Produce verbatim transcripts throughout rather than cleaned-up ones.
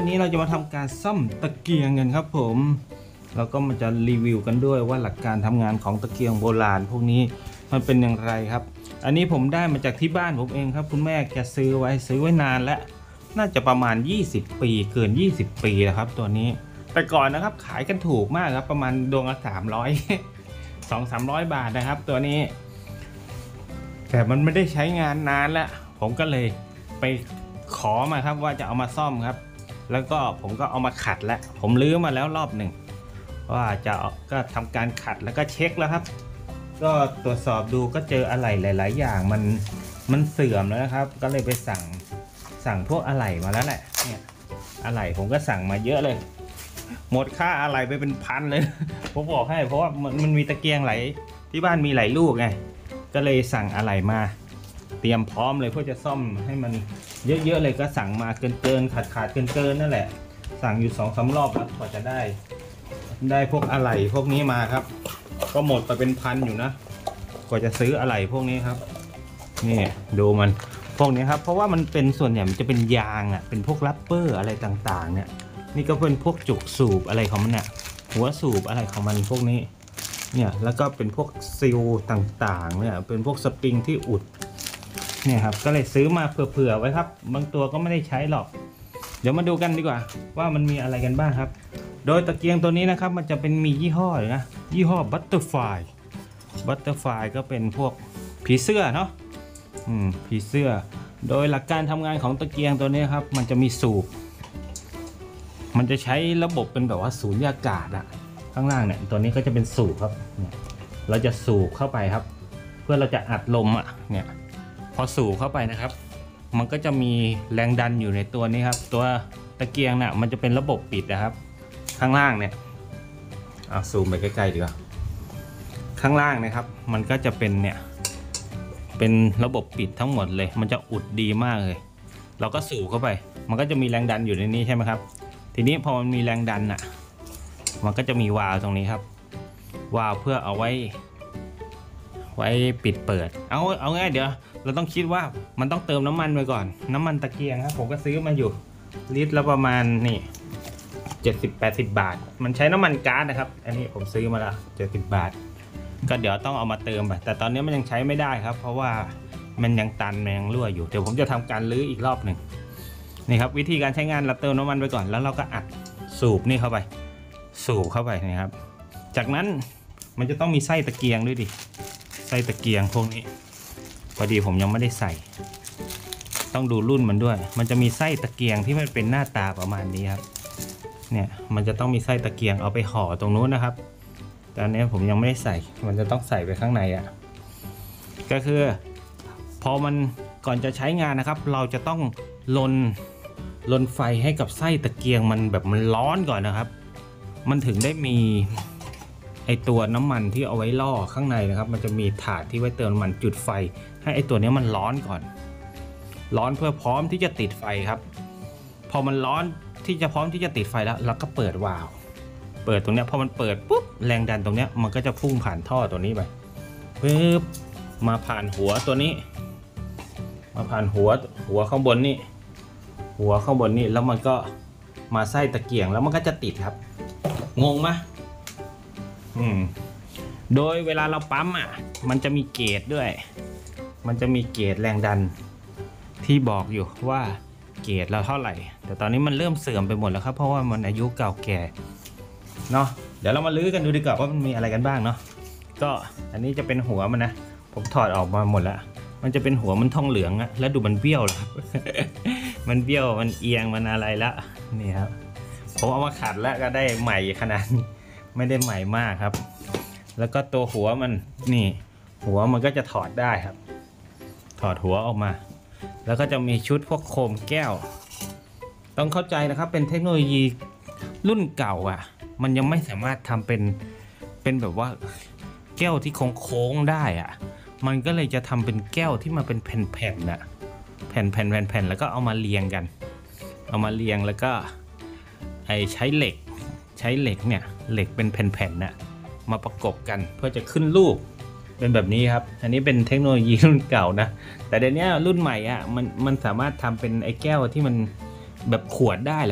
วันนี้เราจะมาทำการซ่อมตะเกียงกันครับผมแล้วก็มันจะรีวิวกันด้วยว่าหลักการทำงานของตะเกียงโบราณพวกนี้มันเป็นอย่างไรครับอันนี้ผมได้มาจากที่บ้านผมเองครับคุณแม่แกซื้อไว้ซื้อไว้นานแล้วน่าจะประมาณยี่สิบปีเกินยี่สิบปีแล้วครับตัวนี้แต่ก่อนนะครับขายกันถูกมากครับประมาณดวงละสามร้อย สองสามร้อยบาทนะครับตัวนี้แต่มันไม่ได้ใช้งานนานแล้วผมก็เลยไปขอมาครับว่าจะเอามาซ่อมครับแล้วก็ผมก็เอามาขัดแล้วผมลื้อมาแล้วรอบหนึ่งว่าจะก็ทำการขัดแล้วก็เช็คแล้วครับก็ตรวจสอบดูก็เจออะไหล่หลายๆอย่างมันมันเสื่อมแล้วนะครับก็เลยไปสั่งสั่งพวกอะไหล่มาแล้วแหละเนี่ยอะไหล่ผมก็สั่งมาเยอะเลยหมดค่าอะไหล่ไปเป็นพันเลยผมบอกให้เพราะว่ามันมันมีตะเกียงไหลที่บ้านมีหลายลูกไงก็เลยสั่งอะไหล่มาเตรียมพร้อมเลยเพื่อจะซ่อมให้มันเยอะๆเลยก็สั่งมาเกินๆขาดๆเกินๆนั่นแหละสั่งอยู่สองสามรอบแล้วกว่าจะได้ได้พวกอะไหล่พวกนี้มาครับก็หมดไปเป็นพันอยู่นะกว่าจะซื้ออะไหล่พวกนี้ครับนี่ดูมันพวกนี้ครับเพราะว่ามันเป็นส่วนใหญ่มันจะเป็นยางอ่ะเป็นพวกรัปเปอร์อะไรต่างๆเนี่ยนี่ก็เป็นพวกจุกสูบอะไรของมันเนี่ยหัวสูบอะไรของมันพวกนี้เนี่ยแล้วก็เป็นพวกซีลต่างๆเนี่ยเป็นพวกสปริงที่อุดเนี่ยครับก็เลยซื้อมาเผื่อๆไว้ครับบางตัวก็ไม่ได้ใช้หรอกเดี๋ยวมาดูกันดีกว่าว่ามันมีอะไรกันบ้างครับโดยตะเกียงตัวนี้นะครับมันจะเป็นมียี่ห้อเลยนะยี่ห้อบัตเตอร์ไฟบัตเตอร์ไฟก็เป็นพวกผีเสื้อเนาะอืมผีเสื้อโดยหลักการทำงานของตะเกียงตัวนี้ครับมันจะมีสูบมันจะใช้ระบบเป็นแบบว่าสูญญากาศอะข้างล่างเนี่ยตัวนี้ก็จะเป็นสูบครับเนี่ยเราจะสูบเข้าไปครับเพื่อเราจะอัดลมอะเนี่ยพอสูบเข้าไปนะครับมันก็จะมีแรงดันอยู่ในตัวนี้ครับตัวตะเกียงน่ะมันจะเป็นระบบปิดนะครับข้างล่างเนี่ยเอาซูมไปใกล้ๆดีกว่าข้างล่างนะครับมันก็จะเป็นเนี่ยเป็นระบบปิดทั้งหมดเลยมันจะอุดดีมากเลยเราก็สูบเข้าไปมันก็จะมีแรงดันอยู่ในนี้ใช่ไหมครับทีนี้พอมันมีแรงดันอ่ะมันก็จะมีวาล์วตรงนี้ครับวาล์วเพื่อเอาไว้ไว้ปิดเปิดเอาเอาง่ายเดี๋ยวเราต้องคิดว่ามันต้องเติมน้ำมันไปก่อนน้ำมันตะเกียงครับผมก็ซื้อมาอยู่ลิตรละประมาณนี่เจ็ดสิบแปดสิบบาทมันใช้น้ำมันก๊าซนะครับอันนี้ผมซื้อมาละเจ็ดสิบบาทก็เดี๋ยวต้องเอามาเติมไปแต่ตอนนี้มันยังใช้ไม่ได้ครับเพราะว่ามันยังตันมันยังรั่วอยู่เดี๋ยวผมจะทำการรื้ออีกรอบหนึ่งนี่ครับวิธีการใช้งานเราเติมน้ำมันไปก่อนแล้วเราก็อัดสูบนี่เข้าไปสูบเข้าไปนะครับจากนั้นมันจะต้องมีไส้ตะเกียงด้วยดิไส้ตะเกียงพวกนี้พอดีผมยังไม่ได้ใส่ต้องดูรุ่นมันด้วยมันจะมีไส้ตะเกียงที่มันเป็นหน้าตาประมาณนี้ครับเนี่ยมันจะต้องมีไส้ตะเกียงเอาไปห่อตรงนู้นนะครับตอนนี้ผมยังไม่ได้ใส่มันจะต้องใส่ไปข้างในอ่ะก็คือพอมันก่อนจะใช้งานนะครับเราจะต้องลนลนไฟให้กับไส้ตะเกียงมันแบบมันร้อนก่อนนะครับมันถึงได้มีไอตัวน้ำมันที่เอาไว้ล่อข้างในนะครับมันจะมีถาดที่ไว้เติมน้ำมันจุดไฟให้ไอตัวนี้มันร้อนก่อนร้อนเพื่อพร้อมที่จะติดไฟครับพอมันร้อนที่จะพร้อมที่จะติดไฟแล้วเราก็เปิดวาล์วเปิดตรงนี้พอมันเปิดปุ๊บแรงดันตรงนี้มันก็จะพุ่งผ่านท่อตัวนี้ไปปึ๊บมาผ่านหัวตัวนี้มาผ่านหัวหัวข้างบนนี่หัวข้างบนนี่แล้วมันก็มาไส้ตะเกียงแล้วมันก็จะติดครับงงไหมอืมโดยเวลาเราปั๊มอ่ะมันจะมีเกจด้วยมันจะมีเกจแรงดันที่บอกอยู่ว่าเกจเราเท่าไหร่แต่ตอนนี้มันเริ่มเสื่อมไปหมดแล้วครับเพราะว่ามันอายุเก่าแก่เนาะเดี๋ยวเรามาลื้อกันดูดีกว่าว่ามันมีอะไรกันบ้างเนาะก็อันนี้จะเป็นหัวมันนะผมถอดออกมาหมดแล้วมันจะเป็นหัวมันทองเหลืองอะแล้วดูมันเบี้ยวเลยครับ มันเบี้ยวมันเอียงมันอะไรละนี่ครับผมเอามาขัดแล้วก็ได้ใหม่ขนาดนี้ไม่ได้ใหม่มากครับแล้วก็ตัวหัวมันนี่หัวมันก็จะถอดได้ครับถอดหัวออกมาแล้วก็จะมีชุดพวกโคมแก้วต้องเข้าใจนะครับเป็นเทคโนโลยีรุ่นเก่าอ่ะมันยังไม่สามารถทำเป็นเป็นแบบว่าแก้วที่โค้งๆได้อ่ะมันก็เลยจะทำเป็นแก้วที่มาเป็นแผ่นๆน่ะแผ่นๆแผ่นๆแล้วก็เอามาเรียงกันเอามาเรียงแล้วก็ไอใช้เหล็กใช้เหล็กเนี่ยเหล็กเป็นแผ่นๆน่ะมาประกบกันเพื่อจะขึ้นรูปเป็นแบบนี้ครับอันนี้เป็นเทคโนโลยีรุ่นเก่านะแต่เดี๋ยวนี้รุ่นใหม่อ่ะมันมันสามารถทำเป็นไอ้แก้วที่มันแบบขวดได้แล้วครับ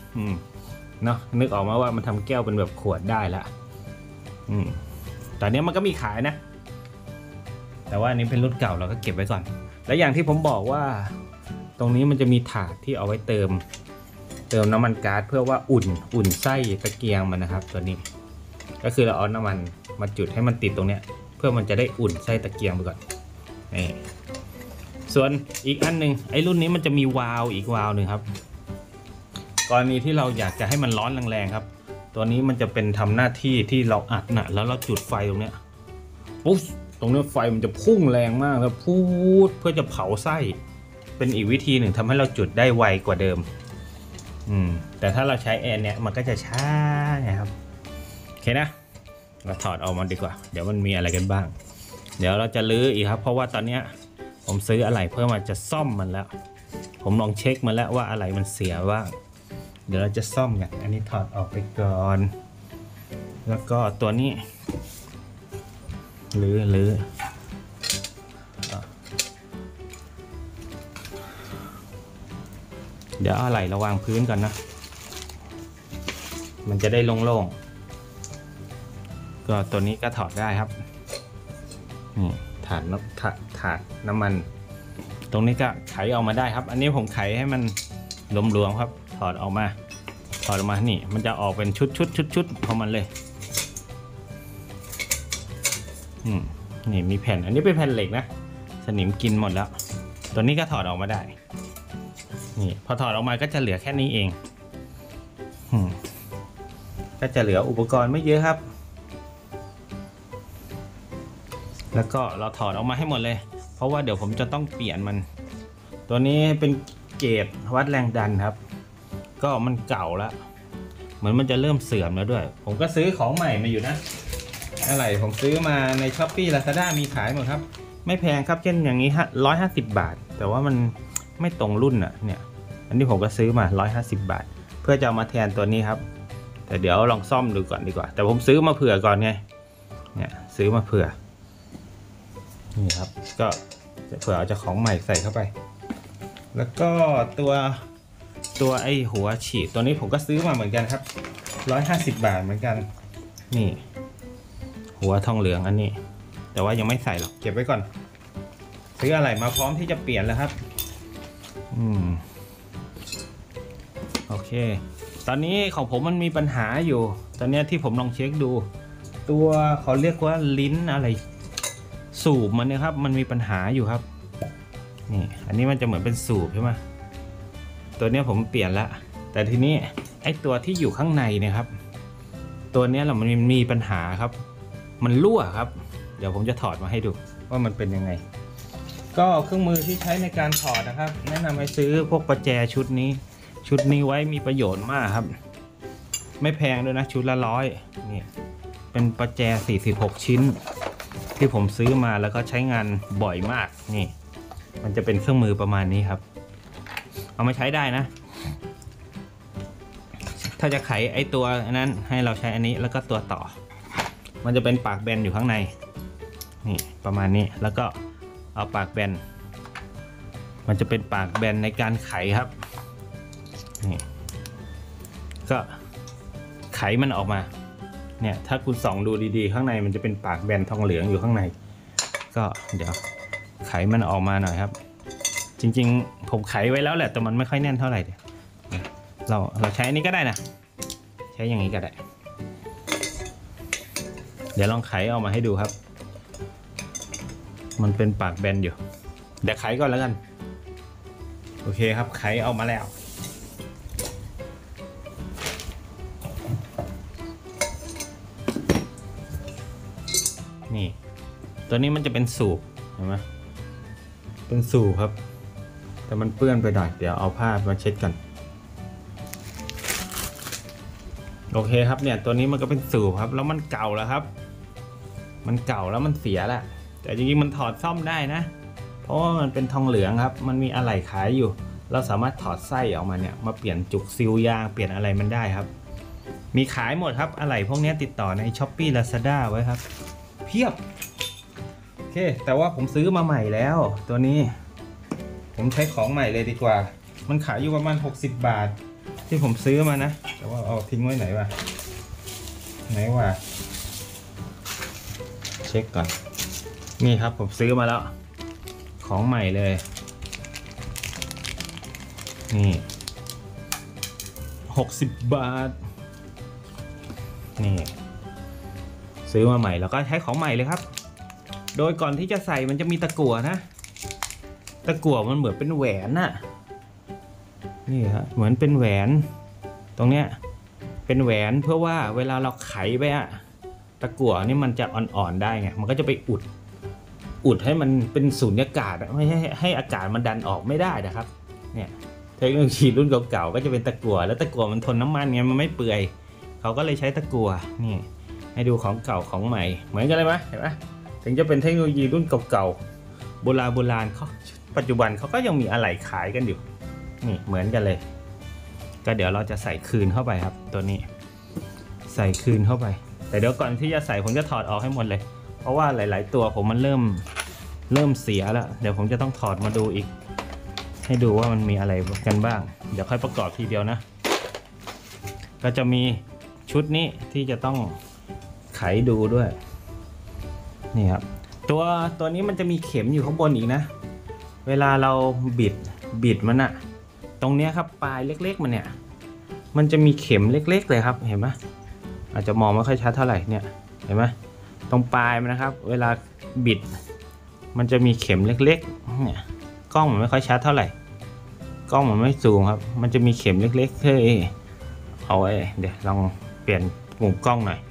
อืมเนาะนึกออกมาว่ามันทำแก้วเป็นแบบขวดได้ละอืมตอนนี้มันก็มีขายนะแต่ว่าอันนี้เป็นรุ่นเก่าเราก็เก็บไว้ก่อนแล้วอย่างที่ผมบอกว่าตรงนี้มันจะมีถาดที่เอาไว้เติมเติมน้ำมันก๊าซเพื่อว่าอุ่นอุ่นไส้ตะเกียงมันนะครับตัวนี้ก็คือเราเอาน้ำมันมาจุดให้มันติดตรงเนี้ยเพื่อมันจะได้อุ่นไส้ตะเกียงไปก่อนนี่ส่วนอีกอันหนึ่งไอ้รุ่นนี้มันจะมีวาล์วอีกวาล์วหนึ่งครับกรณีที่เราอยากจะให้มันร้อนแรงๆครับตัวนี้มันจะเป็นทำหน้าที่ที่เราอัดนะแล้วเราจุดไฟตรงเนี้ยปุ๊บตรงนี้ไฟมันจะพุ่งแรงมากแล้วพูดเพื่อจะเผาไส้เป็นอีกวิธีหนึ่งทำให้เราจุดได้ไวกว่าเดิมอืมแต่ถ้าเราใช้แอร์เนี่ยมันก็จะช้านะครับโอเคนะเราถอดออกมาดีกว่าเดี๋ยวมันมีอะไรกันบ้างเดี๋ยวเราจะลื้ออีกครับเพราะว่าตอนนี้ผมซื้ออะไรเพื่อมาจะซ่อมมันแล้วผมลองเช็คมาแล้วว่าอะไรมันเสียบ้างเดี๋ยวเราจะซ่อมกันอันนี้ถอดออกไปก่อนแล้วก็ตัวนี้ลื้อลื้อเดี๋ยวเอาไหล่ระวางพื้นก่อนนะมันจะได้โล่งๆก็ตัวนี้ก็ถอดได้ครับนี่ถาดน้ำถาดถาดน้ำมันตรงนี้ก็ไขออกมาได้ครับอันนี้ผมไขให้มันหลวมๆครับถอดออกมาถอดออกมานี่มันจะออกเป็นชุดชุดชุดชุดของมันเลยอืมนี่มีแผ่นอันนี้เป็นแผ่นเหล็กนะสนิมกินหมดแล้วตัวนี้ก็ถอดออกมาได้นี่พอถอดออกมาก็จะเหลือแค่นี้เองอืมก็จะเหลืออุปกรณ์ไม่เยอะครับแล้วก็เราถอดออกมาให้หมดเลยเพราะว่าเดี๋ยวผมจะต้องเปลี่ยนมันตัวนี้เป็นเกจวัดแรงดันครับก็มันเก่าแล้วเหมือนมันจะเริ่มเสื่อมแล้วด้วยผมก็ซื้อของใหม่มาอยู่นะอะไรผมซื้อมาใน ช้อปปี้ ลาซาด้า มีขายหมดครับไม่แพงครับเช่นอย่างนี้ฮะร้อยห้าสิบบาทแต่ว่ามันไม่ตรงรุ่นอ่ะเนี่ยอันนี้ผมก็ซื้อมาร้อยห้าสิบบาทเพื่อจะเอามาแทนตัวนี้ครับแต่เดี๋ยวลองซ่อมดูก่อนดีกว่าแต่ผมซื้อมาเผื่อก่อนไงเนี่ยซื้อมาเผื่อนี่ครับก็เผื่อเอาจะของใหม่ใส่เข้าไปแล้วก็ตัวตัวไอหัวฉีดตัวนี้ผมก็ซื้อมาเหมือนกันครับร้อยห้าสิบบาทเหมือนกันนี่หัวทองเหลืองอันนี้แต่ว่ายังไม่ใส่หรอกเก็บไว้ก่อนซื้ออะไรมาพร้อมที่จะเปลี่ยนแล้วครับอืมโอเคตอนนี้ของผมมันมีปัญหาอยู่ตอนนี้ที่ผมลองเช็คดูตัวเขาเรียกว่าลิ้นอะไรสูบมันนะครับมันมีปัญหาอยู่ครับนี่อันนี้มันจะเหมือนเป็นสูบใช่ไหมตัวนี้ผมเปลี่ยนแล้วแต่ทีนี้ไอ้ตัวที่อยู่ข้างในเนี่ยครับตัวนี้แหละมันมีปัญหาครับมันรั่วครับเดี๋ยวผมจะถอดมาให้ดูว่ามันเป็นยังไงก็เครื่องมือที่ใช้ในการถอดนะครับแนะนำให้ซื้อพวกประแจชุดนี้ชุดนี้ไว้มีประโยชน์มากครับไม่แพงด้วยนะชุดละร้อยนี่เป็นประแจสี่สิบหกชิ้นที่ผมซื้อมาแล้วก็ใช้งานบ่อยมากนี่มันจะเป็นเครื่องมือประมาณนี้ครับเอามาใช้ได้นะถ้าจะไขไอตัวนั้นให้เราใช้อันนี้แล้วก็ตัวต่อมันจะเป็นปากแบนอยู่ข้างในนี่ประมาณนี้แล้วก็เอาปากแบนมันจะเป็นปากแบนในการไขครับนี่ก็ไขมันออกมาเนี่ยถ้าคุณส่องดูดีๆข้างในมันจะเป็นปากแบนทองเหลืองอยู่ข้างในก็เดี๋ยวไขมันออกมาหน่อยครับจริงๆผมไขไว้แล้วแหละแต่มันไม่ค่อยแน่นเท่าไหร่เดี๋ยวเราเราใช้อันนี้ก็ได้นะใช้อย่างนี้ก็ได้เดี๋ยวลองไขออกมาให้ดูครับมันเป็นปากแบนอยู่เดี๋ยวไขก่อนแล้วกันโอเคครับไขออกมาแล้วนี่ตัวนี้มันจะเป็นสูบเห็นไหมเป็นสูบครับแต่มันเปื้อนไปหน่อยเดี๋ยวเอาผ้ามาเช็ดกันโอเคครับเนี่ยตัวนี้มันก็เป็นสูบครับแล้วมันเก่าแล้วครับมันเก่าแล้วมันเสียแล้วแต่จริงๆมันถอดซ่อมได้นะเพราะว่ามันเป็นทองเหลืองครับมันมีอะไหล่ขายอยู่เราสามารถถอดไส้ออกมาเนี่ยมาเปลี่ยนจุกซิลยางเปลี่ยนอะไรมันได้ครับมีขายหมดครับอะไหล่พวกนี้ติดต่อใน ช้อปปี้ ลาซาด้า ไว้ครับเพียบโอเคแต่ว่าผมซื้อมาใหม่แล้วตัวนี้ผมใช้ของใหม่เลยดีกว่ามันขายอยู่ประมาณหกสิบบาทที่ผมซื้อมานะแต่ว่าเอาทิ้งไว้ไหนวะไหนวะเช็คก่อนนี่ครับผมซื้อมาแล้วของใหม่เลยนี่หกสิบบาทนี่ซื้อมาใหม่แล้วก็ใช้ของใหม่เลยครับโดยก่อนที่จะใส่มันจะมีตะกั่วนะตะกั่วมันเหมือนเป็นแหวนน่ะนี่ฮะเหมือนเป็นแหวนตรงเนี้ยเป็นแหวนเพื่อว่าเวลาเราไขไปอะตะกั่วนี่มันจะอ่อนๆได้ไงมันก็จะไปอุดอุดให้มันเป็นสูญญากาศไม่ให้ให้อากาศมันดันออกไม่ได้นะครับเนี่ยเทคโนโลยีรุ่นเก่าๆก็จะเป็นตะกั่วแล้วตะกั่วมันทนน้ำมันไงมันไม่เปื่อยเขาก็เลยใช้ตะกั่วนี่ให้ดูของเก่าของใหม่เหมือนกันเลยไหมเห็นไหมถึงจะเป็นเทคโนโลยีรุ่นเก่าๆโบราณโบราณเขาปัจจุบันเขาก็ยังมีอะไหล่ขายกันอยู่นี่เหมือนกันเลยก็เดี๋ยวเราจะใส่คืนเข้าไปครับตัวนี้ใส่คืนเข้าไปแต่เดี๋ยวก่อนที่จะใส่ผมจะถอดออกให้หมดเลยเพราะว่าหลายๆตัวผมมันเริ่มเริ่มเสียแล้วเดี๋ยวผมจะต้องถอดมาดูอีกให้ดูว่ามันมีอะไรกันบ้างเดี๋ยวค่อยประกอบทีเดียวนะก็จะมีชุดนี้ที่จะต้องไขดูด้วยนี่ครับตัวตัวนี้มันจะมีเข็มอยู่ข้างบนอีกนะเวลาเราบิดบิดมันอะตรงเนี้ยครับปลายเล็กๆมันเนี่ยมันจะมีเข็มเล็กๆเลยครับเห็นไหมอาจจะมองไม่ค่อยชัดเท่าไหร่เนี่ยเห็นไหมตรงปลายมันนะครับเวลาบิดมันจะมีเข็มเล็กๆเนี่ยกล้องมันไม่ค่อยชัดเท่าไหร่กล้องมันไม่สูงครับมันจะมีเข็มเล็กๆเฮ้ยเอาไว้เดี๋ยวลองเปลี่ยนมุมกล้องหน่อย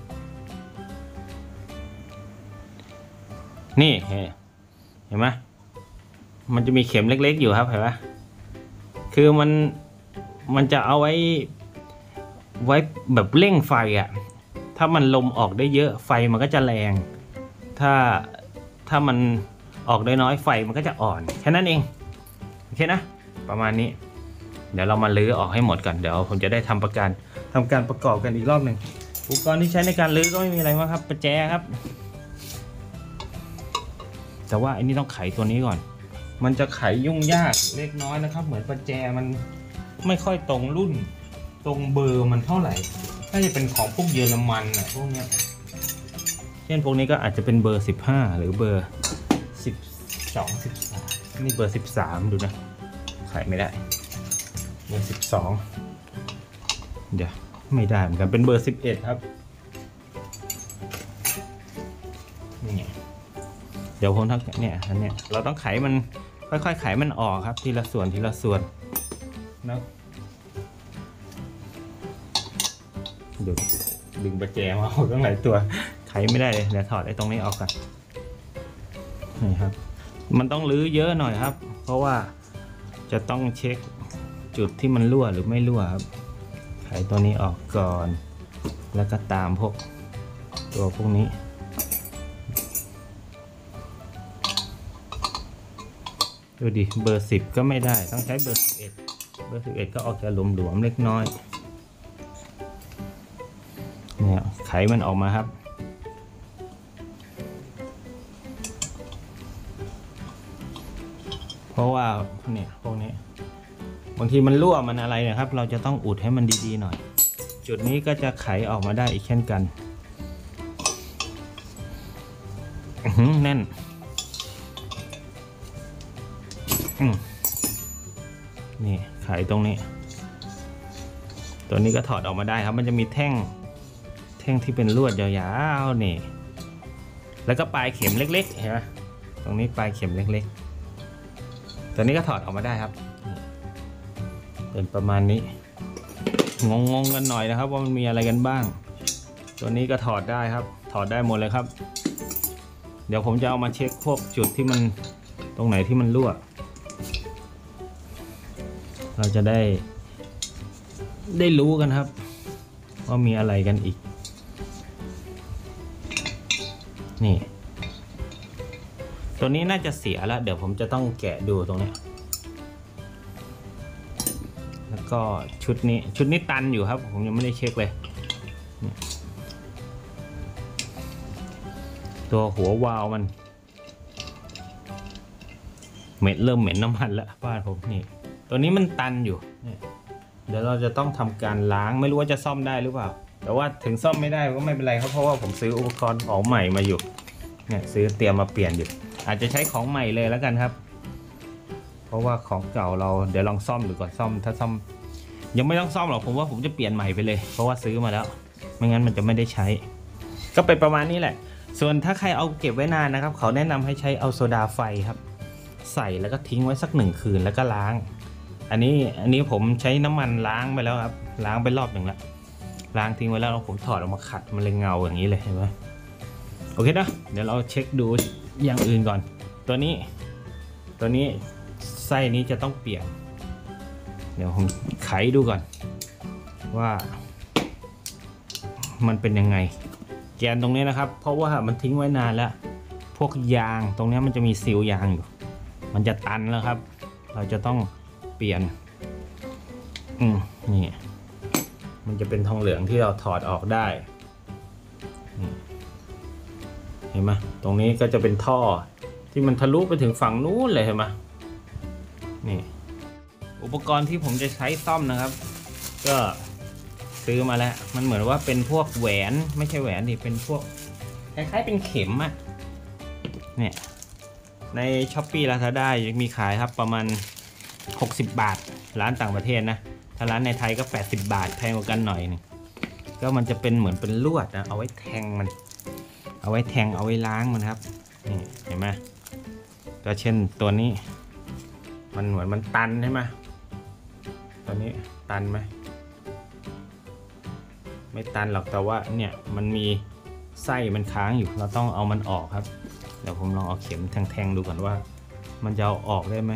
นี่เห็นไหมมันจะมีเข็มเล็กๆอยู่ครับเห็นไหมคือมันมันจะเอาไว้ไว้แบบเร่งไฟอ่ะถ้ามันลมออกได้เยอะไฟมันก็จะแรงถ้าถ้ามันออกได้น้อยไฟมันก็จะอ่อนแค่นั้นเองโอเคนะประมาณนี้เดี๋ยวเรามาลื้อออกให้หมดก่อนเดี๋ยวผมจะได้ทำประกันทำการประกอบกันอีกรอบหนึ่งอุปกรณ์ที่ใช้ในการลื้อก็ไม่มีอะไรมากครับประแจครับแต่ว่าอันนี้ต้องไขตัวนี้ก่อนมันจะไขยุ่งยากเล็กน้อยนะครับเหมือนประแจมันไม่ค่อยตรงรุ่นตรงเบอร์มันเท่าไหร่น่าจะเป็นของพวกเยอรมันนะพวกเนี้ยเช่นพวกนี้ก็อาจจะเป็นเบอร์สิบห้าหรือเบอร์สิบสอง สิบสามนี่เบอร์สิบสามดูนะไขไม่ได้เบอร์สิบสองเดี๋ยวไม่ได้เหมือนกันเป็นเบอร์สิบเอ็ดครับนี่เดี๋ยวผมทักเนี่ยอันเนี้ยเราต้องไขมันค่อยๆไขมันออกครับทีละส่วนทีละส่วนนะดึงดึงประแจมาออกตั้งหลายตัวไขไม่ได้เลยเดี๋ยวถอดไอ้ตรงนี้ออกกันนี่ครับมันต้องรื้อเยอะหน่อยครับเพราะว่าจะต้องเช็คจุดที่มันรั่วหรือไม่รั่วครับไขตัวนี้ออกก่อนแล้วก็ตามพวกตัวพวกนี้ดูดิเบอร์สิบก็ไม่ได้ต้องใช้เบอร์สิบเอ็ดเบอร์สิบเอ็ดก็ออกจะหลวมๆเล็กน้อยเนี่ยไขมันออกมาครับเพราะว่าเนี่ยพวกนี้บางทีมันรั่วมันอะไรนะครับเราจะต้องอุดให้มันดีๆหน่อยจุดนี้ก็จะไขออกมาได้อีกเช่นกันแน่นนี่ไขตรงนี้ตัวนี้ก็ถอดออกมาได้ครับมันจะมีแท่งแท่งที่เป็นลวดยาวๆนี่แล้วก็ปลายเข็มเล็กๆเห็นไหมตรงนี้ปลายเข็มเล็กๆตัวนี้ก็ถอดออกมาได้ครับเป็นประมาณนี้งงๆกันหน่อยนะครับว่ามันมีอะไรกันบ้างตัวนี้ก็ถอดได้ครับถอดได้หมดเลยครับเดี๋ยวผมจะเอามาเช็คพวกจุดที่มันตรงไหนที่มันรั่วเราจะได้ได้รู้กันครับว่ามีอะไรกันอีกนี่ตัวนี้น่าจะเสียแล้วเดี๋ยวผมจะต้องแกะดูตรงนี้แล้วก็ชุดนี้ชุดนี้ตันอยู่ครับผมยังไม่ได้เช็คเลยตัวหัววาล์วมันเหม็นเริ่มเหม็นน้ำมันแล้วบ้านผมนี่ตัวนี้มันตันอยู่เดี๋ยวเราจะต้องทำการล้างไม่รู้ว่าจะซ่อมได้หรือเปล่าแต่ว่าถึงซ่อมไม่ได้ก็ไม่เป็นไรครับเพราะว่าผมซื้ออุปกรณ์ของใหม่มาอยู่เนี่ยซื้อเตรียมมาเปลี่ยนอยู่อาจจะใช้ของใหม่เลยแล้วกันครับเพราะว่าของเก่าเราเดี๋ยวลองซ่อมดูก่อนซ่อมถ้าซ่อมยังไม่ต้องซ่อมหรอกผมว่าผมจะเปลี่ยนใหม่ไปเลยเพราะว่าซื้อมาแล้วไม่งั้นมันจะไม่ได้ใช้ก็เป็นประมาณนี้แหละส่วนถ้าใครเอาเก็บไว้นานนะครับเขาแนะนำให้ใช้เอาโซดาไฟครับใส่แล้วก็ทิ้งไว้สักหนึ่งคืนแล้วก็ล้างอันนี้อันนี้ผมใช้น้ำมันล้างไปแล้วครับล้างไปรอบหนึ่งแล้วล้างทิ้งไว้แล้วผมถอดออกมาขัดมันเลยเงาอย่างนี้เลยเห็นไหมโอเคนะเดี๋ยวเราเช็คดูอย่างอื่นก่อนตัวนี้ตัวนี้ไส้นี้จะต้องเปลี่ยนเดี๋ยวผมไขดูก่อนว่ามันเป็นยังไงแกนตรงนี้นะครับเพราะว่ามันทิ้งไว้นานแล้วพวกยางตรงนี้มันจะมีซีลยางอยู่มันจะตันแล้วครับเราจะต้องเปลี่ยนอืมนี่มันจะเป็นทองเหลืองที่เราถอดออกได้เห็นไหมตรงนี้ก็จะเป็นท่อที่มันทะลุไปถึงฝั่งนู้นเลยเห็นไหมนี่อุปกรณ์ที่ผมจะใช้ซ่อมนะครับก็ซื้อมาแล้วมันเหมือนว่าเป็นพวกแหวนไม่ใช่แหวนดิเป็นพวกคล้ายๆเป็นเข็มอะเนี่ยใน ช้อปปี้ ลาซาด้า ยังมีขายครับประมาณหกสิบบาทร้านต่างประเทศนะถ้าร้านในไทยก็แปดสิบบาทแพงกว่ากันหน่อยนึงก็มันจะเป็นเหมือนเป็นลวดนะเอาไว้แทงมันเอาไว้แทงเอาไว้ล้างมันครับนี่เห็นไหมก็เช่นตัวนี้มันเหมือนมันตันใช่ไหมตัวนี้ตันไหมไม่ตันหรอกแต่ว่าเนี่ยมันมีไส้มันค้างอยู่เราต้องเอามันออกครับเดี๋ยวผมลองเอาเข็มแทงๆดูก่อนว่ามันจะเอาออกได้ไหม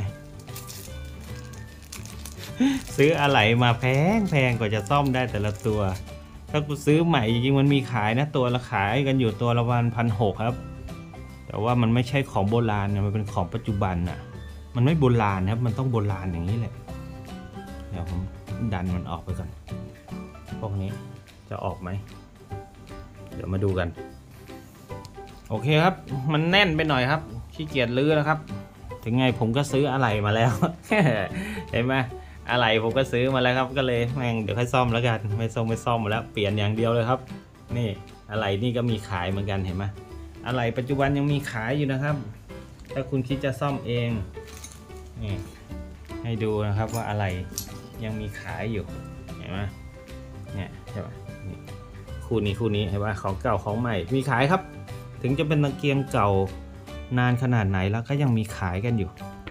ซื้ออะไหล่มาแพงแพงกว่าจะซ่อมได้แต่ละตัวถ้ากูซื้อใหม่จริงๆมันมีขายนะตัวละขายกันอยู่ตัวละวันพันหกครับแต่ว่ามันไม่ใช่ของโบราณนะมันเป็นของปัจจุบันน่ะมันไม่โบราณครับมันต้องโบราณอย่างนี้แหละเดี๋ยวผมดันมันออกไปก่อนพวกนี้จะออกไหมเดี๋ยวมาดูกันโอเคครับมันแน่นไปหน่อยครับขี้เกียจลื้อแล้วครับถึงไงผมก็ซื้ออะไหล่มาแล้ว เห็นไหมอะไหล่ผมก็ซื้อมาแล้วครับก็เลยแม่งเดี๋ยวค่อยซ่อมแล้วกันไม่ซ่อมไม่ซ่อมมาแล้วเปลี่ยนอย่างเดียวเลยครับนี่อะไหล่นี่ก็มีขายเหมือนกันเห็นไหมอะไหล่ปัจจุบันยังมีขายอยู่นะครับถ้าคุณคิดจะซ่อมเองนี่ให้ดูนะครับว่าอะไหล่ยังมีขายอยู่เห็นไหมเนี่ยใช่ไหมนี่คู่นี้คู่นี้เห็นไหมของเก่าของใหม่มีขายครับถึงจะเป็นตะเกียงเก่านานขนาดไหนแล้วก็ยังมีขายกันอยู่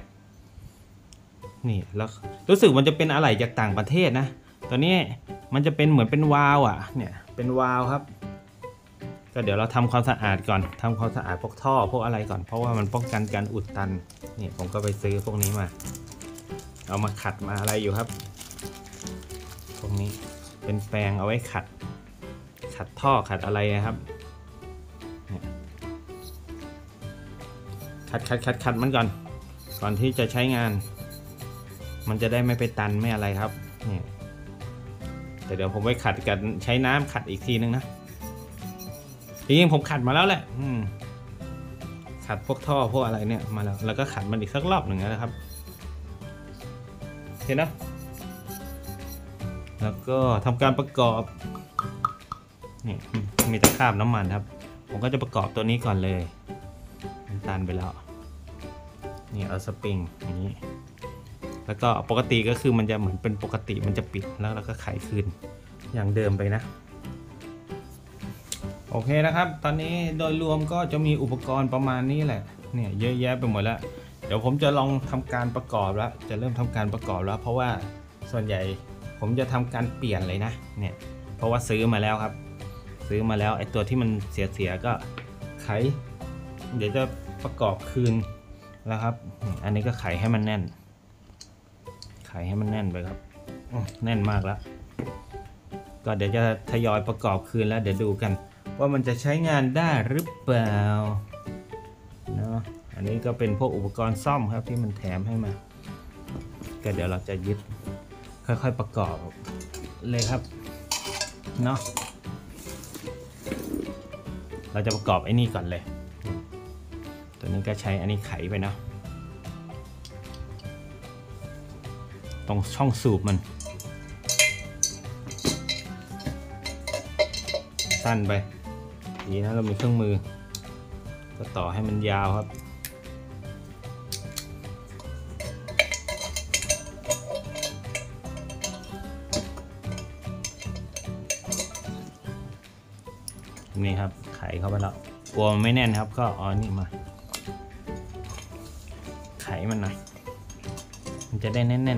นี่แล้วรู้สึกมันจะเป็นอะไหล่จากต่างประเทศนะตัวนี้มันจะเป็นเหมือนเป็นวาล์วอ่ะเนี่ยเป็นวาล์วครับก็เดี๋ยวเราทำความสะอาดก่อนทำความสะอาดพวกท่อพวกอะไรก่อนเพราะว่ามันป้องกันการอุดตันนี่ผมก็ไปซื้อพวกนี้มาเอามาขัดมาอะไรอยู่ครับพวกนี้เป็นแปรงเอาไว้ขัดขัดท่อขัดอะไรนะครับขัดขัดขัดขัดมันก่อนก่อนที่จะใช้งานมันจะได้ไม่ไปตันไม่อะไรครับนี่แต่เดี๋ยวผมไปขัดกันใช้น้ำขัดอีกทีนึงนะจริงๆผมขัดมาแล้วแหละขัดพวกท่อพวกอะไรเนี่ยมาแล้วแล้วก็ขัดมันอีกสักรอบหนึ่งนะครับเห็นนะแล้วก็ทำการประกอบนี่มีตะคราบน้ำมันครับผมก็จะประกอบตัวนี้ก่อนเลยมันตันไปแล้วนี่เอาสปริงอย่างนี้แล้วก็ปกติก็คือมันจะเหมือนเป็นปกติมันจะปิดแล้วเราก็ไขคืนอย่างเดิมไปนะโอเคนะครับตอนนี้โดยรวมก็จะมีอุปกรณ์ประมาณนี้แหละเนี่ยเยอะแยะไปหมดแล้วเดี๋ยวผมจะลองทำการประกอบแล้วจะเริ่มทำการประกอบแล้วเพราะว่าส่วนใหญ่ผมจะทำการเปลี่ยนเลยนะเนี่ยเพราะว่าซื้อมาแล้วครับซื้อมาแล้วไอ้ตัวที่มันเสียๆก็ไขเดี๋ยวจะประกอบคืนแล้วครับอันนี้ก็ไขให้มันแน่นไขให้มันแน่นไปครับแน่นมากแล้วก็เดี๋ยวจะทยอยประกอบคืนแล้วเดี๋ยวดูกันว่ามันจะใช้งานได้หรือเปล่าเนาะอันนี้ก็เป็นพวกอุปกรณ์ซ่อมครับที่มันแถมให้มาก็เดี๋ยวเราจะยึดค่อยๆประกอบเลยครับเนาะเราจะประกอบไอ้นี่ก่อนเลยตัวนี้ก็ใช้อันนี้ไขไปเนาะตรงช่องสูบมันสั้นไปดีนะเรามีเครื่องมือก็ต่อให้มันยาวครับนี่ครับไขเข้าไปแล้วกลัวมันไม่แน่นครับก็เอานี่มาไขมันหน่อยมันจะได้แน่น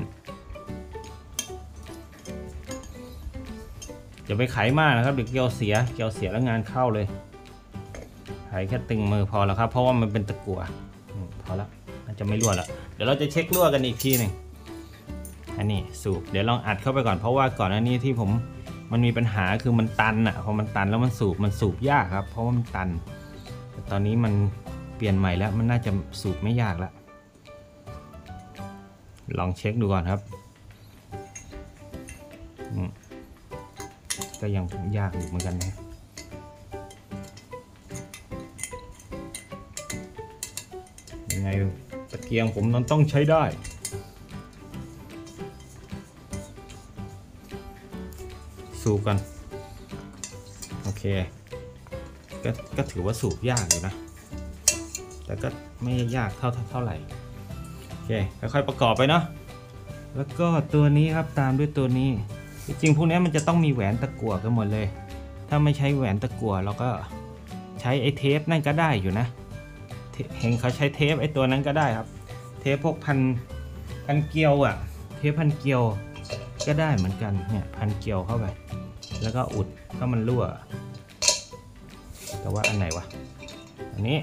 ๆอย่าไปไขมากนะครับเดี๋ยวเกลียวเสียเกลียวเสียแล้วงานเข้าเลยไขแค่ตึงมือพอแล้วครับเพราะว่ามันเป็นตะกั่วพอแล้วน่าจะไม่รั่วแล้วเดี๋ยวเราจะเช็ครั่วกันอีกทีหนึ่งอันนี้สูบเดี๋ยวลองอัดเข้าไปก่อนเพราะว่าก่อนหน้านี้ที่ผมมันมีปัญหาคือมันตันอ่ะพอมันตันแล้วมันสูบมันสูบยากครับเพราะว่ามันตันแต่ตอนนี้มันเปลี่ยนใหม่แล้วมันน่าจะสูบไม่ยากแล้วลองเช็คดูก่อนครับก็ยังยากอยู่เหมือนกันนะยังไงตะเกียงผมมันต้องใช้ได้สูบกันโอเคก็ก็ถือว่าสูบยากอยู่นะแต่ก็ไม่ยากเท่าเท่าไหร่โอเคค่อยๆประกอบไปเนาะแล้วก็ตัวนี้ครับตามด้วยตัวนี้จริงๆพวกนี้มันจะต้องมีแหวนตะกั่วกันหมดเลยถ้าไม่ใช้แหวนตะกั่วเราก็ใช้ไอ้เทปนั่นก็ได้อยู่นะเห็นเขาใช้เทปไอ้ตัวนั้นก็ได้ครับเทปพวกพันพันเกลียวอ่ะเทปพันเกลียวก็ได้เหมือนกันเนี่ยพันเกลียวเข้าไปแล้วก็อุดถ้ามันรั่วแต่ว่าอันไหนวะอันนี้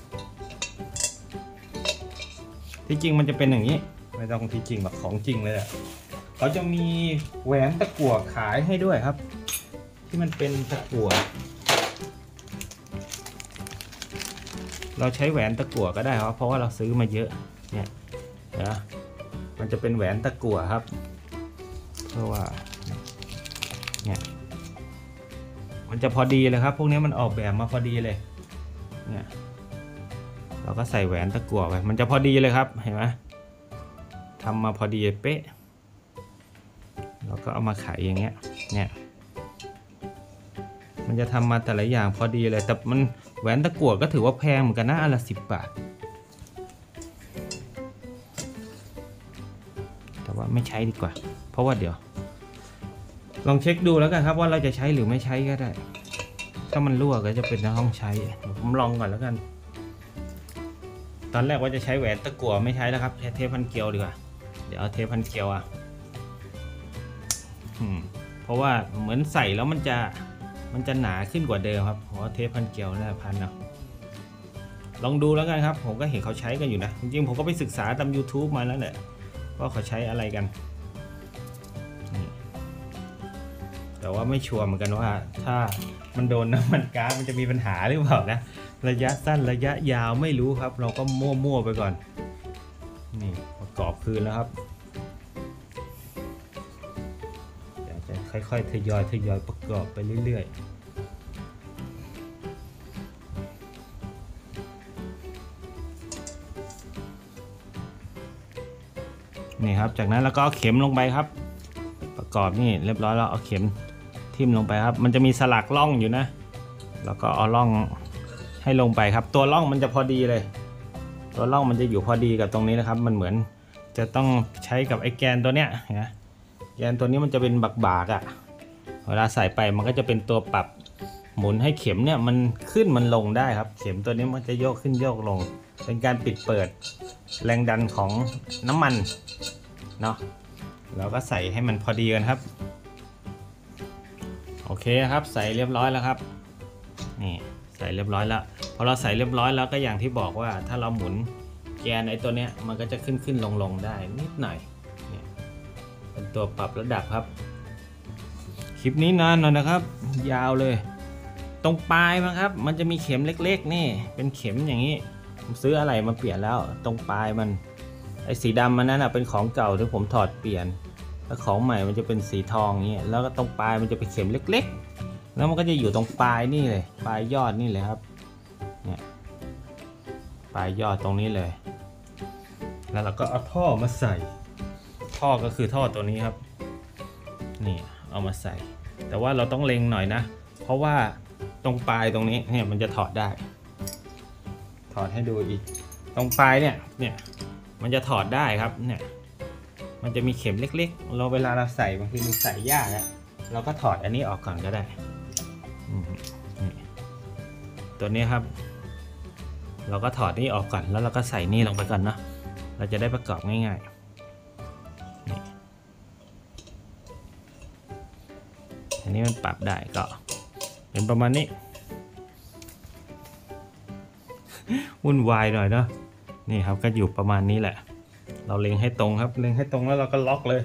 ที่จริงมันจะเป็นอย่างนี้ไม่ต้องที่จริงแบบของจริงเลยอ่ะเขาจะมีแหวนตะกั่วขายให้ด้วยครับที่มันเป็นตะกั่วเราใช้แหวนตะกั่วก็ได้ครับเพราะว่าเราซื้อมาเยอะเนี่ยนะมันจะเป็นแหวนตะกั่วครับเพราะว่าเนี่ยมันจะพอดีเลยครับพวกนี้มันออกแบบมาพอดีเลยเนี่ยเราก็ใส่แหวนตะกั่วไปมันจะพอดีเลยครับเห็นไหมทำมาพอดีเป๊ะเราก็เอามาขายอย่างเงี้ยเนี่ยมันจะทำมาแต่ละอย่างพอดีเลยแต่มันแหวนตะกั่วก็ถือว่าแพงเหมือนกันนะอันละสิบบาทแต่ว่าไม่ใช้ดีกว่าเพราะว่าเดี๋ยวลองเช็คดูแล้วกันครับว่าเราจะใช้หรือไม่ใช้ก็ได้ถ้ามันรั่วก็จะเป็นในห้องใช้ผมลองก่อนแล้วกันตอนแรกว่าจะใช้แหวนตะกั่วไม่ใช้แล้วครับใช้เทปพันเกลียวดีกว่าเดี๋ยวเอาเทปพันเกลียวอ่ะเพราะว่าเหมือนใส่แล้วมันจะมันจะหนาขึ้นกว่าเดิมครับเพราะเทปพันเกลียวน่าพันเนาะลองดูแล้วกันครับผมก็เห็นเขาใช้กันอยู่นะจริงๆผมก็ไปศึกษาตาม ยูทูบ มาแล้วแหละว่าเขาใช้อะไรกันแต่ว่าไม่ชัวร์เหมือนกันว่าถ้ามันโดนน้ำมันก๊าซมันจะมีปัญหาหรือเปล่านะระยะสั้นระยะยาวไม่รู้ครับเราก็มั่วๆไปก่อนนี่ประกอบคืนแล้วครับเดี๋ยวจะค่อยๆทยอยทยอยประกอบไปเรื่อยๆนี่ครับจากนั้นเราก็เอาเข็มลงไปครับประกอบนี่เรียบร้อยแล้วเอาเข็มทิ่มลงไปครับมันจะมีสลักร่องอยู่นะแล้วก็เอาร่องให้ลงไปครับตัวร่องมันจะพอดีเลยตัวร่องมันจะอยู่พอดีกับตรงนี้นะครับมันเหมือนจะต้องใช้กับไอ้แกนตัวเนี้ยนะแกนตัวนี้มันจะเป็นบากๆอ่ะเวลาใส่ไปมันก็จะเป็นตัวปรับหมุนให้เข็มเนี่ยมันขึ้นมันลงได้ครับเข็มตัวนี้มันจะโยกขึ้นโยกลงเป็นการปิดเปิดแรงดันของน้ำมันเนาะเราก็ใส่ให้มันพอดีกันครับโอเคครับใส่เรียบร้อยแล้วครับนี่ใส่เรียบร้อยแล้วพอเราใส่เรียบร้อยแล้วก็อย่างที่บอกว่าถ้าเราหมุนแกนไอ้ตัวเนี้ยมันก็จะขึ้นขึ้นลงลงได้นิดหน่อยเนี่ยเป็นตัวปรับระดับครับคลิปนี้นานหน่อยนะครับยาวเลยตรงปลายมันครับมันจะมีเข็มเล็กๆนี่เป็นเข็มอย่างนี้ผมซื้ออะไรมาเปลี่ยนแล้วตรงปลายมันไอ้สีดำมันนั้นเป็นของเก่าที่ผมถอดเปลี่ยนแล้วของใหม่มันจะเป็นสีทองอย่างนี้แล้วก็ตรงปลายมันจะเป็นเข็มเล็กๆแล้วมันก็จะอยู่ตรงปลายนี่เลยปลายยอดนี่เลยครับเนี่ยปลายยอดตรงนี้เลยแล้วเราก็เอาท่อมาใส่ท่อก็คือท่อตัวนี้ครับนี่เอามาใส่แต่ว่าเราต้องเล็งหน่อยนะเพราะว่าตรงปลายตรงนี้เนี่ยมันจะถอดได้ถอดให้ดูอีกตรงปลายเนี่ยเนี่ยมันจะถอดได้ครับเนี่ยมันจะมีเข็มเล็กๆเราเวลาเราใส่บางทีมันใส่ยากอะเราก็ถอดอันนี้ออกก่อนก็ได้ตัวนี้ครับเราก็ถอดนี่ออกก่อนแล้วเราก็ใส่นี่ลงไปก่อนเนาะเราจะได้ประกอบง่ายๆนี่อันนี้มันปรับได้ก็เป็นประมาณนี้วุ่นวายหน่อยเนาะนี่ครับก็อยู่ประมาณนี้แหละเราเล็งให้ตรงครับเล็งให้ตรงแล้วเราก็ล็อกเลย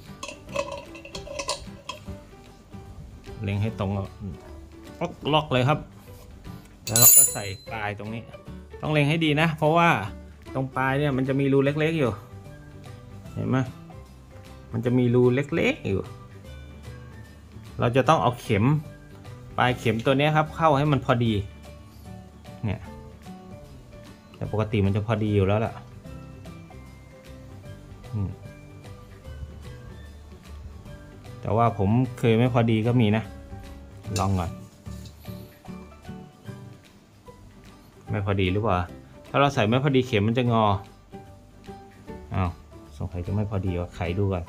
เล็งให้ตรงแล้วล็อกล็อกเลยครับแล้วเราก็ใส่ปลายตรงนี้ต้องเล็งให้ดีนะเพราะว่าตรงปลายเนี่ยมันจะมีรูเล็กๆอยู่เห็นไหมมันจะมีรูเล็กๆอยู่เราจะต้องเอาเข็มปลายเข็มตัวนี้ครับเข้าให้มันพอดีเนี่ยแต่ปกติมันจะพอดีอยู่แล้วล่ะแต่ว่าผมเคยไม่พอดีก็มีนะลองก่อนไม่พอดีหรือเปล่าถ้าเราใส่ไม่พอดีเข็มมันจะงออ้าวสงสัยจะไม่พอดีว่ะไขดูก่อน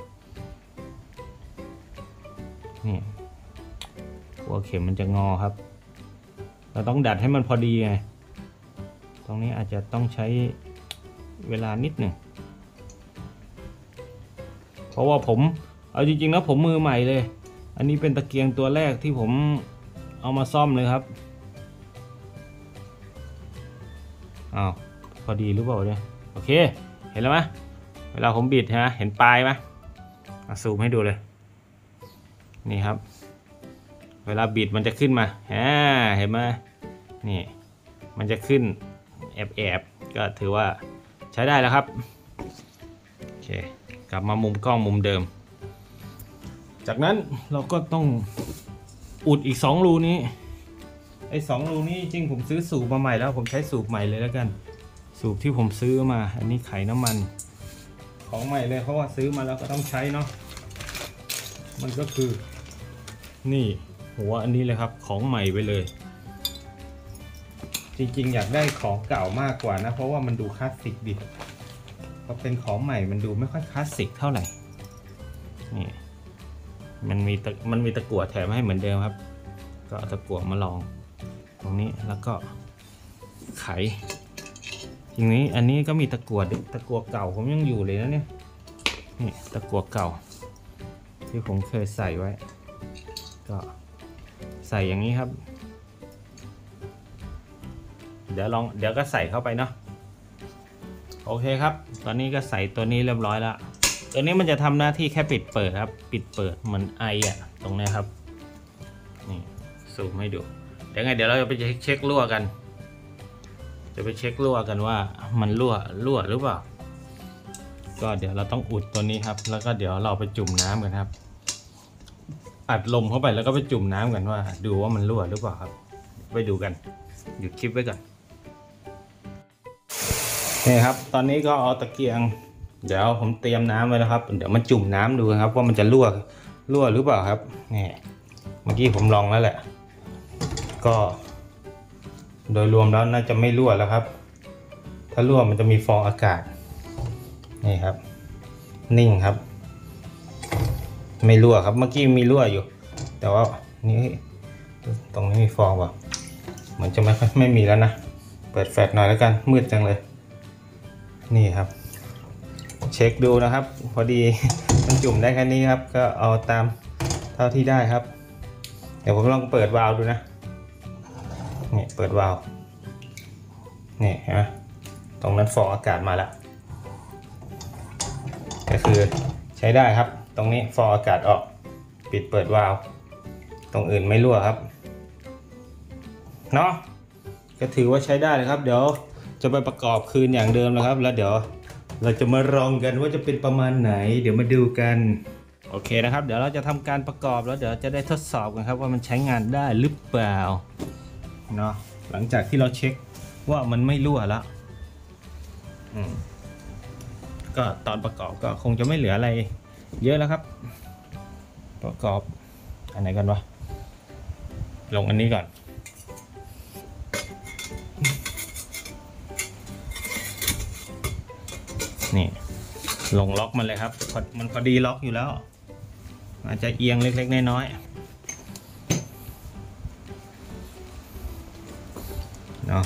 นี่หัวเข็มมันจะงอครับเราต้องดัดให้มันพอดีไงตรงนี้อาจจะต้องใช้เวลานิดหนึ่งเพราะว่าผมเอาจริงๆแล้วผมมือใหม่เลยอันนี้เป็นตะเกียงตัวแรกที่ผมเอามาซ่อมเลยครับอ้าวพอดีหรือเปล่าเนี่ยโอเคเห็นแล้วไหมเวลาผมบิดฮะเห็นปลายไหมซูมให้ดูเลยนี่ครับเวลาบิดมันจะขึ้นมาฮะเห็นไหมนี่มันจะขึ้นแอบแอบก็ถือว่าใช้ได้แล้วครับโอเคกลับมามุมกล้องมุมเดิมจากนั้นเราก็ต้องอุดอีกสองรูนี้ไอ้สองรูนี้จริงผมซื้อสูบมาใหม่แล้วผมใช้สูบใหม่เลยแล้วกันสูบที่ผมซื้อมาอันนี้ไขน้ำมันของใหม่เลยเพราะว่าซื้อมาแล้วก็ต้องใช้เนาะมันก็คือนี่หัวอันนี้เลยครับของใหม่ไปเลยจริงๆอยากได้ของเก่ามากกว่านะเพราะว่ามันดูคลาสสิกดิพอเป็นของใหม่มันดูไม่ค่อยคลาสสิกเท่าไหร่นี่มันมีตะมันมีตะกั่วแถมให้เหมือนเดิมครับก็เอาตะกั่วมาลองตรงนี้แล้วก็ไขทีนี้อันนี้ก็มีตะกั่วตะกั่วเก่าผมยังอยู่เลยนะเนี่ยนี่ตะกั่วเก่าที่ผมเคยใส่ไว้ก็ใส่อย่างนี้ครับเดี๋ยวลองเดี๋ยวก็ใส่เข้าไปเนาะโอเคครับตอนนี้ก็ใส่ตัวนี้เรียบร้อยแล้วตัวนี้มันจะทำหน้าที่แค่ปิดเปิดครับปิดเปิดเหมือนไออะตรงนี้ครับนี่ซูมให้ดูเดี๋ยวไงเดี๋ยวเราจะไปเช็ครั่วกันจะไปเช็ครั่วกันว่ามันรั่วรั่วหรือเปล่าก็เดี๋ยวเราต้องอุดตัวนี้ครับแล้วก็เดี๋ยวเราไปจุ่มน้ำกันครับอัดลมเข้าไปแล้วก็ไปจุ่มน้ำกันว่าดูว่ามันรั่วหรือเปล่าครับไปดูกันหยุดคลิปไว้ก่อนนี่ครับตอนนี้ก็เอาตะเกียงเดี๋ยวผมเตรียมน้ำไว้แล้วครับเดี๋ยวมาจุ่มน้ำดูครับว่ามันจะรั่วรั่วหรือเปล่าครับนี่เมื่อกี้ผมลองแล้วแหละก็โดยรวมแล้วน่าจะไม่รั่วแล้วครับถ้ารั่วมันจะมีฟองอากาศนี่ครับนิ่งครับไม่รั่วครับเมื่อกี้มีรั่วอยู่แต่ว่านี่ตรงนี้มีฟองว่ะเหมือนจะไม่ไม่มีแล้วนะเปิดแฟลชหน่อยแล้วกันมืดจังเลยนี่ครับเช็คดูนะครับพอดีมันจุ่มได้แค่นี้ครับก็เอาตามเท่าที่ได้ครับเดี๋ยวผมลองเปิดวาล์วดูนะนี่เปิดวาล์วนี่เห็นไหมตรงนั้นฟองอากาศมาแล้วก็คือใช้ได้ครับตรงนี้ฟองอากาศออกปิดเปิดวาล์วตรงอื่นไม่รั่วครับเนาะก็ถือว่าใช้ได้เลยครับเดี๋ยวจะไปประกอบคืนอย่างเดิมแล้วครับแล้วเดี๋ยวเราจะมาลองกันว่าจะเป็นประมาณไหนเดี๋ยวมาดูกันโอเคนะครับเดี๋ยวเราจะทำการประกอบแล้วเดี๋ยวจะได้ทดสอบกันครับว่ามันใช้งานได้หรือเปล่าเนาะหลังจากที่เราเช็คว่ามันไม่รั่วแล้วอืมก็ตอนประกอบก็คงจะไม่เหลืออะไรเยอะแล้วครับประกอบอันไหนกันวะลงอันนี้ก่อนนี่ลงล็อกมันเลยครับมันพอดีล็อกอยู่แล้วอาจจะเอียงเล็กๆน้อยๆเนาะ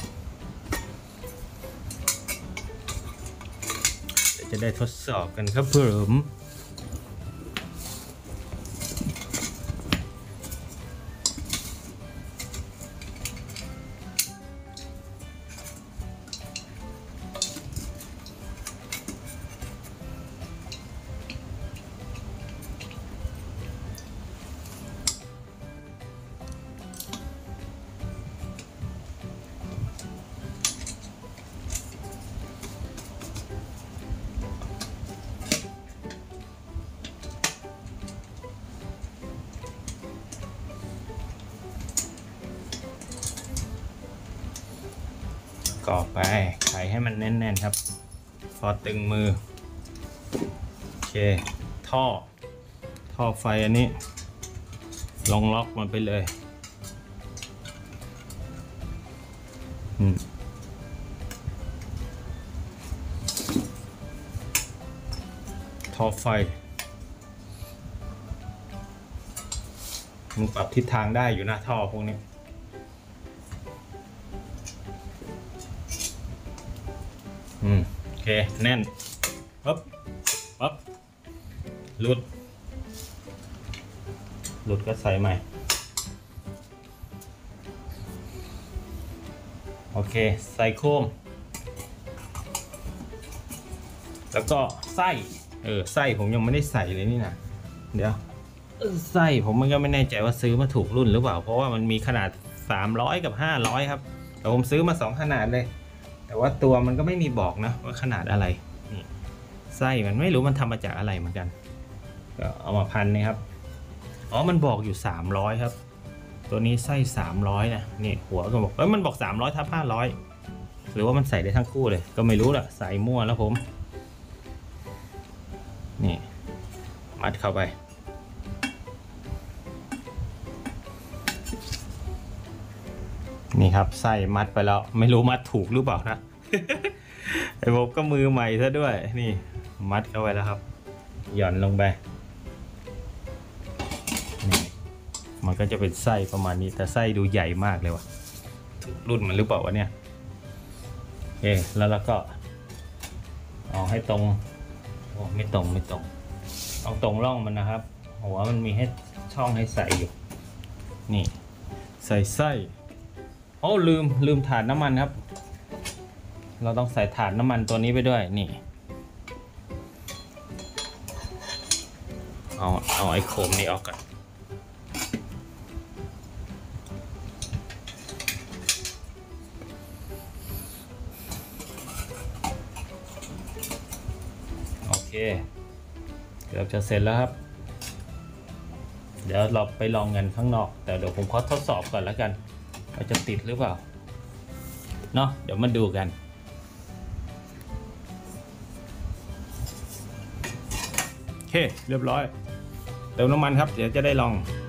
จะได้ทดสอบกันครับผมก่อไปไขให้มันแน่นๆครับพอตึงมือโอเคท่อท่อไฟอันนี้ลงล็อกมันไปเลยอืมท่อไฟมันปรับทิศทางได้อยู่นะท่อพวกนี้อืมโอเคแน่นปั๊บปั๊บหลุดหลุดก็ใส่ใหม่โอเคใส่โคมแล้วก็ไส้เออไส้ผมยังไม่ได้ใส่เลยนี่นะเดี๋ยวไส้ผมมันก็ไม่แน่ใจว่าซื้อมาถูกรุ่นหรือเปล่าเพราะว่ามันมีขนาดสามร้อยกับห้าร้อยครับแต่ผมซื้อมาสองขนาดเลยแต่ว่าตัวมันก็ไม่มีบอกนะว่าขนาดอะไรนี่ไส้มันไม่รู้มันทำมาจากอะไรเหมือนกันก็เอามาพันนี่ครับอ๋อมันบอกอยู่สามร้อยครับตัวนี้ไส้สามร้อยนะนี่หัวก็บอกเอ้ยมันบอกสามร้อยทับห้าร้อยหรือว่ามันใส่ได้ทั้งคู่เลยก็ไม่รู้แหละใส่มั่วแล้วผมนี่มัดเข้าไปนี่ครับไส้มัดไปแล้วไม่รู้มัดถูกหรือเปล่านะ ไอ้ผมก็มือใหม่ซะด้วยนี่มัดเข้าไปแล้วครับหย่อนลงไปนี่มันก็จะเป็นไส้ประมาณนี้แต่ไส้ดูใหญ่มากเลยว่ะถูกรุ่นมันหรือเปล่าวะเนี่ยโอเคแล้วเราก็เอาให้ตรงโอ้ไม่ตรงไม่ตรงเอาตรงร่องมันนะครับหัวมันมีให้ช่องให้ใส่อยู่นี่ใส่ไส้โอ้ลืมลืมถาดน้ำมันครับเราต้องใส่ถาดน้ำมันตัวนี้ไปด้วยนี่เอาเอาไอ้โคมนี่ออกก่อนโอเคเกือบจะเสร็จแล้วครับเดี๋ยวเราไปลองกันข้างนอกแต่เดี๋ยวผมขอทดสอบก่อนแล้วกันว่าจะติดหรือเปล่าเนาะเดี๋ยวมาดูกันโอเคเรียบร้อยเติมน้ำมันครับเดี๋ยวจะได้ลอง